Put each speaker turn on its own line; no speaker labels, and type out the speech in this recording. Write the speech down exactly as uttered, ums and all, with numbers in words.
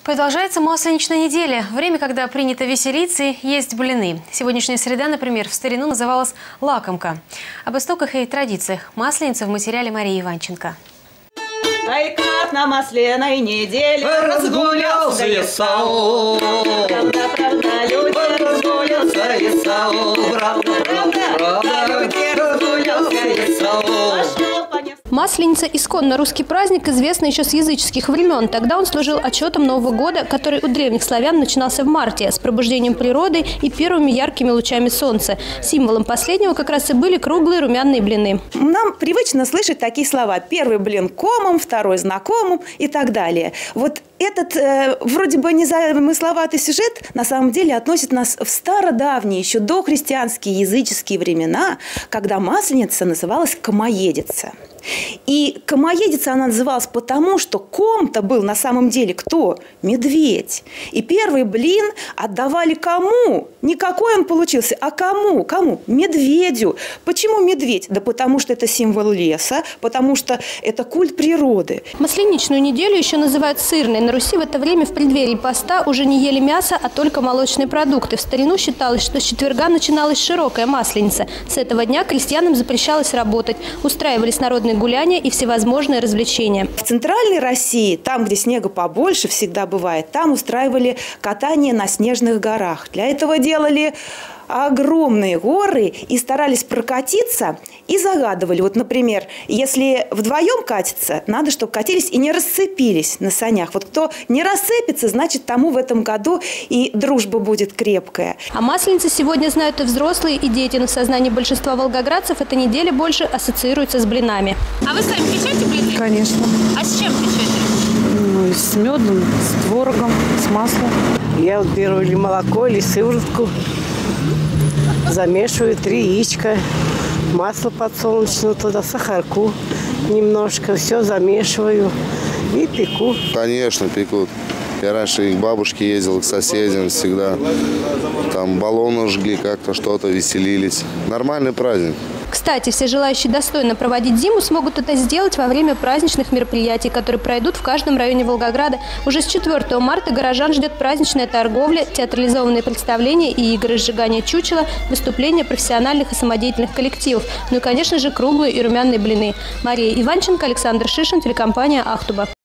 Продолжается Масленичная неделя. Время, когда принято веселиться и есть блины. Сегодняшняя среда, например, в старину называлась лакомка. Об истоках и традициях Масленицы в материале Марии Иванченко.
Ай, как на масляной неделе разгулялся Исаул. Правда, правда, люди разгулялся Исаул. Правда, правда, люди разгулялся Исаул.
Масленица – исконно русский праздник, известный еще с языческих времен. Тогда он служил отчетом Нового года, который у древних славян начинался в марте, с пробуждением природы и первыми яркими лучами солнца. Символом последнего как раз и были круглые румяные блины.
Нам привычно слышать такие слова. Первый блин комом, второй знакомым и так далее. Вот этот э, вроде бы незамысловатый сюжет на самом деле относит нас в стародавние, еще дохристианские языческие времена, когда Масленица называлась Комоедица. И Комоедица она называлась потому, что ком-то был на самом деле кто? Медведь. И первый блин отдавали кому? Не какой он получился, а кому? Кому? Медведю. Почему медведь? Да потому что это символ леса, потому что это культ природы.
Масленичную неделю еще называют сырной. На Руси в это время в преддверии поста уже не ели мясо, а только молочные продукты. В старину считалось, что с четверга начиналась широкая Масленица. С этого дня крестьянам запрещалось работать. Устраивались народные гуляния и всевозможные развлечения.
В центральной России, там, где снега побольше всегда бывает, там устраивали катание на снежных горах. Для этого делали огромные горы и старались прокатиться и загадывали. Вот, например, если вдвоем катиться, надо, чтобы катились и не расцепились на санях. Вот кто не расцепится, значит, тому в этом году и дружба будет крепкая.
А Масленица сегодня знают и взрослые, и дети. Но в сознании большинства волгоградцев эта неделя больше ассоциируется с блинами.
А вы сами печете блины?
Конечно.
А с чем печете?
Ну, с медом, с творогом, с маслом.
Я вот беру или молоко, или сыворотку, замешиваю три яичка, масло подсолнечное туда, сахарку немножко, все замешиваю и пеку.
Конечно, пекут. Я раньше и к бабушке ездил, к соседям всегда. Там баллоны жгли, как-то что-то, веселились. Нормальный праздник.
Кстати, все желающие достойно проводить зиму смогут это сделать во время праздничных мероприятий, которые пройдут в каждом районе Волгограда. Уже с четвёртого марта горожан ждет праздничная торговля, театрализованные представления и игры, сжигание чучела, выступления профессиональных и самодеятельных коллективов. Ну и, конечно же, круглые и румяные блины. Мария Иванченко, Александр Шишин, телекомпания «Ахтуба».